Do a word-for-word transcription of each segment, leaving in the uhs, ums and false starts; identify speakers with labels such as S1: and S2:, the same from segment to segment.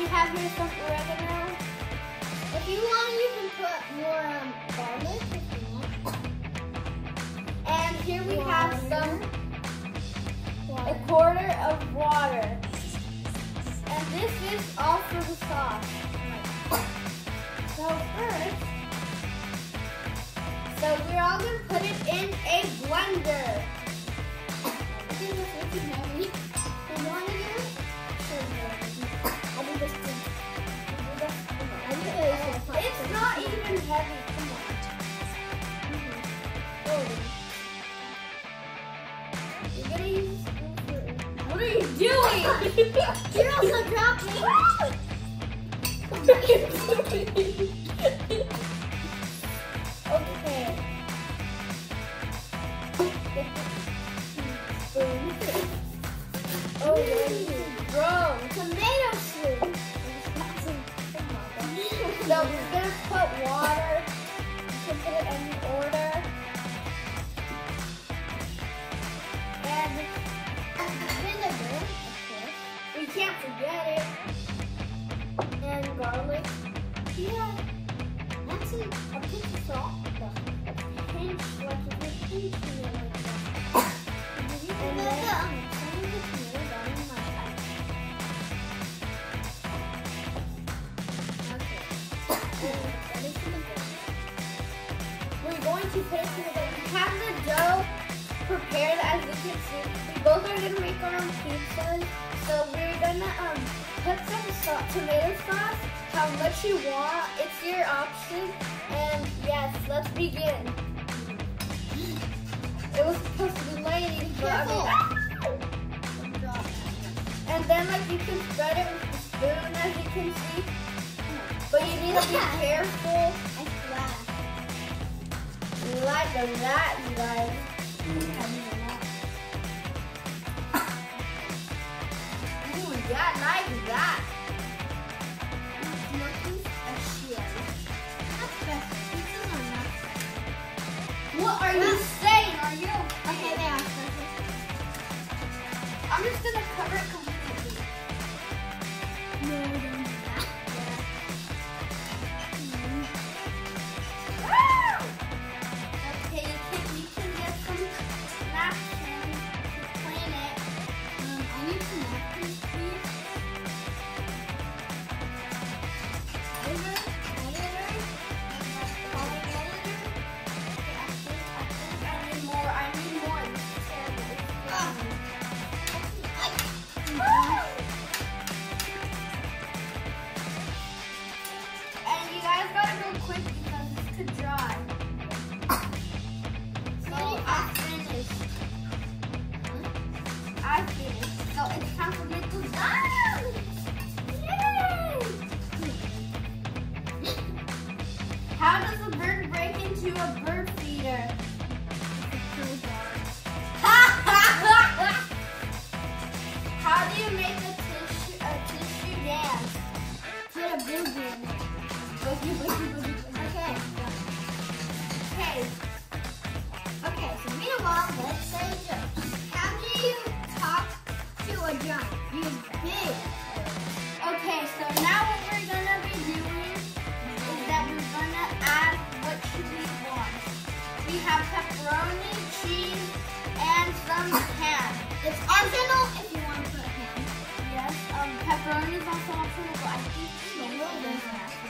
S1: have here some oregano. If you want, you can put more um, garlic if you want.
S2: And here we
S1: water.
S2: have some,
S1: Water.
S2: a quarter of water. And this is all for the sauce. So first, so we're all going to put it in a blender.
S1: I think this is too heavy. You want to do it? Sure. I think this is. I think this is.
S2: It's not even heavy. Come on.
S1: Oh.
S2: You're going to use a spoon for it. What are you doing?
S1: You're also dropping.
S2: Okay. Oh, wrong.
S1: Tomato soup.
S2: So we're gonna put water. You can put it in order. And
S1: Vinegar, of course.
S2: we can't forget it. And garlic.
S1: Yeah. That's a, a pinch of salt.
S2: A pinch, like if you're pinching it like that.
S1: And
S2: And
S1: then,
S2: then-
S1: um, some of the tomato down in my eye. Okay. And that is in the bowl.
S2: We're going to put it in the We have the dough prepared, as you can see. We both are gonna make our own pizzas. So we're gonna um put some so- tomato sauce, how much you want. It's your option. And yes, let's begin. It was supposed to be ladies, but I mean, and then like you can spread it with the spoon, as you can see. But you need to be careful.
S1: I splashed.
S2: Like that, you guys. Ooh, yeah, like that. What are you saying? Are you
S1: Okay,
S2: okay?
S1: they are.
S2: I'm just gonna cover it completely.
S1: No, don't do that.
S2: Okay, you can, you can get some napkins to clean it.
S1: Um, I need some napkins, please. Editor, editor, calling editor.
S2: Okay, I think, I think I need more. I need more. This is terrible.
S1: Ah.
S2: And you guys gotta go quick because this could dry. So I finished. I finished. So it's time for me to dance. Yay! How does a bird break into a bird feeder? How do you make a tissue, a tissue dance?
S1: Put a boogie in it.
S2: Boogie, boogie, boogie, boogie.
S1: Okay.
S2: Okay.
S1: Okay, so meanwhile, let's say jokes. How do you talk to a giant? Use big.
S2: Okay, so now what we're gonna be doing is that we're gonna add what we want. We have pepperoni, cheese, and some ham.
S1: It's optional if you want to put ham.
S2: Yes, um, pepperoni is also optional, but I think tomato doesn't have to.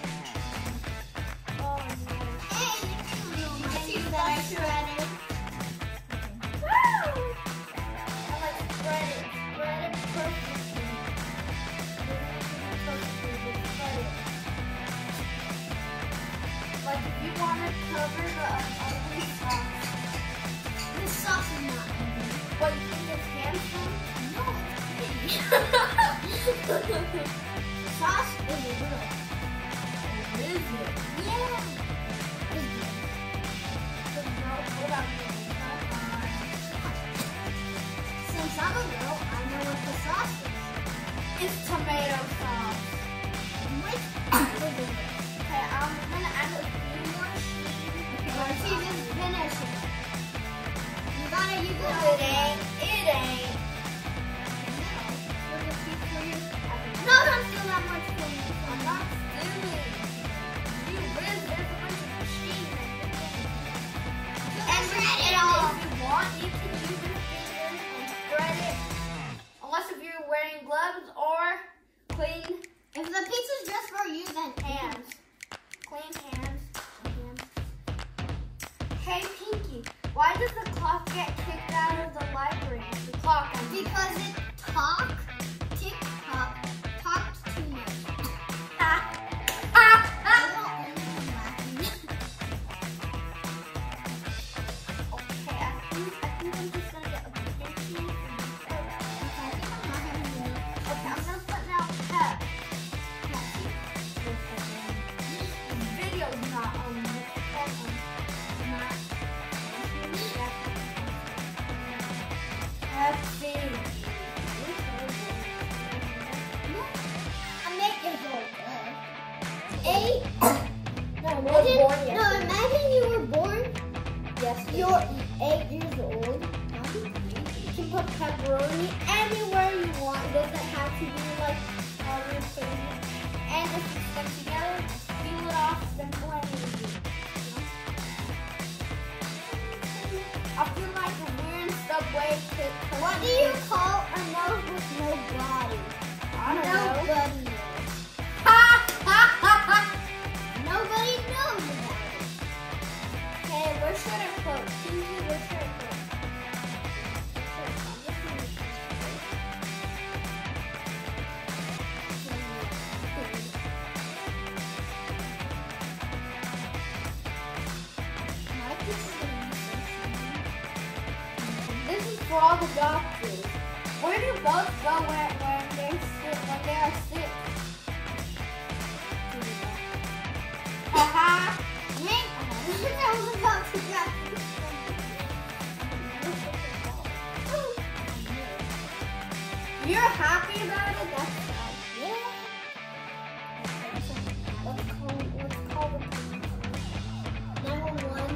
S2: Oh no.
S1: And my cheese that I shredded.
S2: Woo! I like spread it, spread it perfectly. Perfectly, just spread it. Like if you want to cover the um, ugly sauce.
S1: This sauce is not ugly.
S2: What, you think it's handsome?
S1: No, it's pretty. Sauce is a little.
S2: Is it?
S1: Yeah. It's good.
S2: But no, what about you?
S1: Since I'm a girl, I know what the sauce is.
S2: It's tomato sauce.
S1: Which
S2: Okay, I'm gonna add a few more cheese.
S1: our cheese is finishing. You gotta use it
S2: It
S1: all.
S2: ain't. It ain't.
S1: No, don't steal that
S2: wearing gloves or clean.
S1: If the pizza's just for you, then
S2: Hands. Clean hands. Hey, Pinky, why does the clock get kicked out of the library? The clock. I mean.
S1: because it talk, tick tock, talked too much.
S2: Okay, I think, I think I'm just gonna get a Pinky. Okay, I'm gonna put now Pep. Video's not on the phone. Not. Happy.
S1: I make it so good. Eight.
S2: No, we're born
S1: Imagine,
S2: yet.
S1: no, imagine you were born.
S2: Yes,
S1: You're eight years old.
S2: you can put pepperoni anywhere you want. It doesn't have to be like all your things. And if you stick together, peel it off, then blend it. I feel like we're in Subway. To,
S1: What do you call a nose with no body?
S2: I don't know.
S1: Nobody knows. Nobody knows about it.
S2: Okay, where should I put? Pinky, where should I put? This is for all the doctors. Where do both go when, when they're sick? When they are sick? Haha.
S1: Wait, I was about to grab
S2: You're happy about it? That's sad.
S1: Yeah.
S2: Let's call, let's call the
S1: nine one one.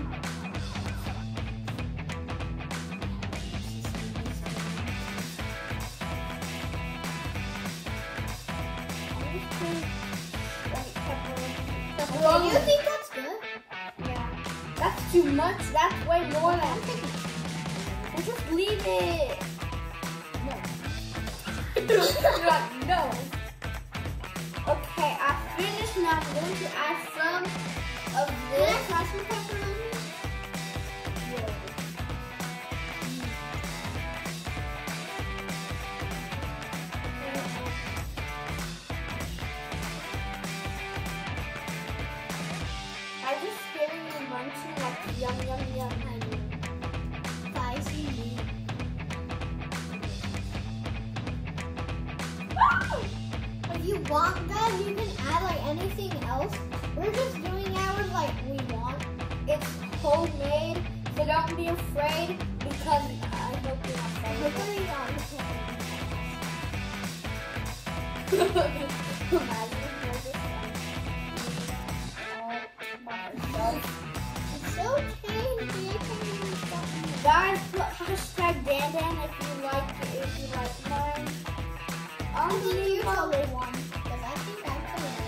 S1: Okay, you think that's good?
S2: Yeah. That's too much. That's way more than. We'll just leave it.
S1: No.
S2: You're like, no. Okay, I finished now. I'm going to add some of
S1: Did I
S2: this.
S1: crush some pepperoni?
S2: I just hearing you munching like yum yum yum.
S1: Spicy meat. If you want that, you can add like anything else. We're just doing ours like we want.
S2: It's homemade, so don't be afraid because I hope you're not
S1: We're
S2: afraid.
S1: gonna eat all the
S2: Imagine if you're just like, all by yourself.
S1: It's so tasty. I can't even stop eating.
S2: Guys, put hashtag DanDan if you like it, if you like mine.
S1: I
S2: I'll
S1: think
S2: leave
S1: you're
S2: a
S1: the
S2: link.
S1: one. Because I think I put it.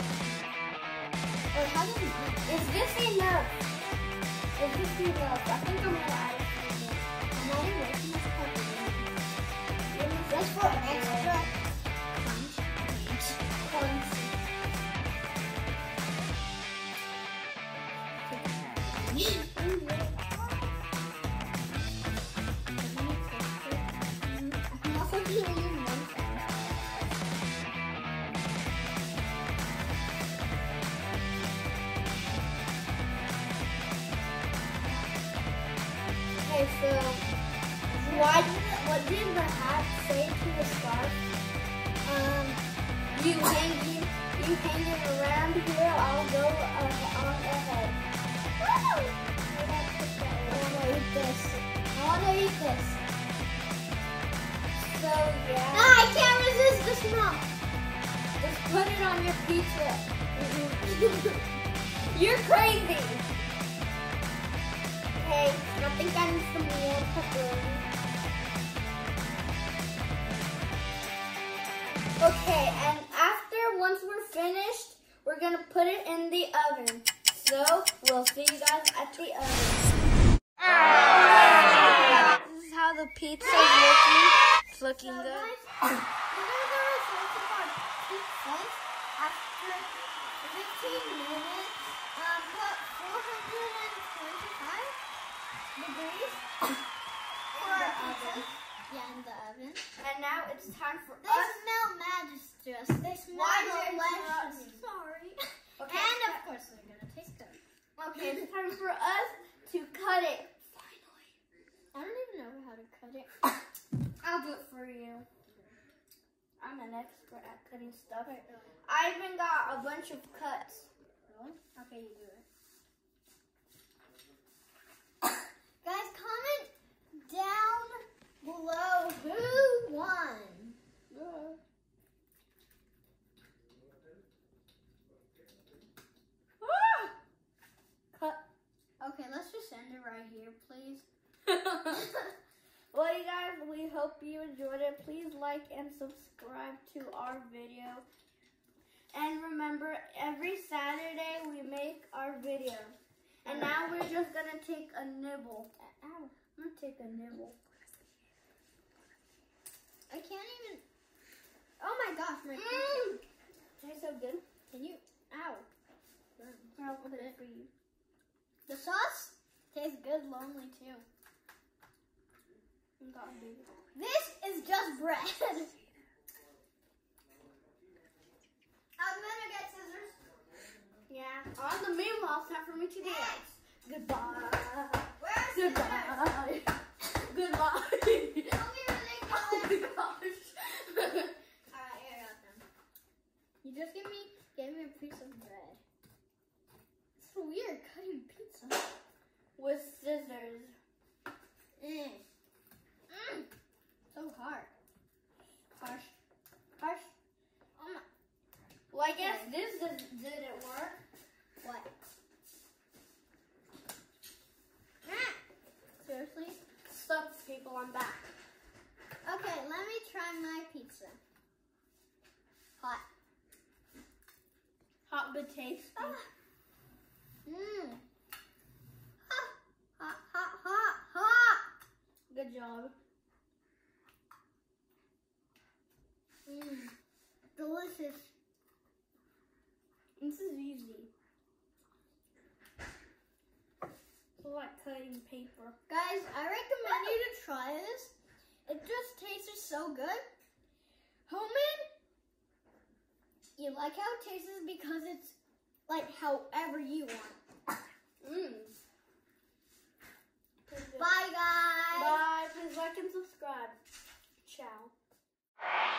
S1: Or how do you eat?
S2: Is this enough? Is this enough? I think I'm gonna add it.
S1: I'm not even making this pepperoni.
S2: Let me
S1: Just for extra punch. I'm also doing your nose.
S2: Okay, so why did it, what did the hat say to the scarf?
S1: Um,
S2: You hang you, you hang it around here. I'll go uh, on ahead. Woo! Where'd I put that
S1: I
S2: one?
S1: wanna eat this. I wanna eat this.
S2: So yeah,
S1: Ah, I can't resist the smell.
S2: just put it on your pizza. You're crazy. Okay, I think I need some more pepperoni. Okay, and after, once we're finished, we're gonna put it in the oven. So, we'll see you guys at the oven. This is how the pizza is looking. It's looking
S1: So
S2: good.
S1: guys,
S2: are the results of our pizzas after fifteen minutes. Um, put four hundred twenty-five degrees for our pizzas. Yeah, in the oven. And now it's time for
S1: They
S2: us.
S1: smell magistrous. They smell
S2: Why did you
S1: delicious.
S2: not-
S1: Sorry.
S2: Okay,
S1: And
S2: so-
S1: of course they're gonna taste good.
S2: Okay, it's time for us to cut it. Finally.
S1: I don't even know how to cut it.
S2: I'll do it for you. I'm an expert at cutting stuff. I even got a bunch of cuts.
S1: Really? Okay, you do it. Guys, comment down below who won.
S2: Yeah. Ah! Cut.
S1: Okay, let's just end it right here, please.
S2: Well, you guys, we hope you enjoyed it. Please like and subscribe to our video. And remember, every Saturday we make our video. And now we're just going to take a nibble. Ow. I'm going to take a nibble.
S1: I can't even. Oh my gosh, my
S2: Mmm! Tastes so good.
S1: Can you? Ow.
S2: I'll put it for you.
S1: The sauce tastes good lonely too.
S2: God, baby.
S1: This is just bread. I'm gonna get scissors.
S2: Yeah. On the meanwhile, it's time for me to dance. Goodbye.
S1: Where's scissors?
S2: Goodbye. Goodbye.
S1: Don't be ridiculous.
S2: Oh my gosh.
S1: Alright, here I got them. You just give me, give me a piece of bread. It's so weird cutting pizza.
S2: With scissors.
S1: Mm. Mm. So hard.
S2: Harsh. Harsh.
S1: Oh my.
S2: Well, I guess this does, didn't work.
S1: What? Ah. Seriously?
S2: Sucks, people. I'm back.
S1: Okay, let me try my pizza. Hot.
S2: Hot but tasty.
S1: Ah. Mmm. Hot, hot, hot, hot, hot.
S2: Good job.
S1: Mmm. Delicious.
S2: This is easy. It's like cutting paper.
S1: Guys, I recommend you to try this. It just tastes so good. Homemade, you like how it tastes because it's like however you want.
S2: Mmm.
S1: Bye, guys.
S2: Bye. Please like and subscribe. Ciao.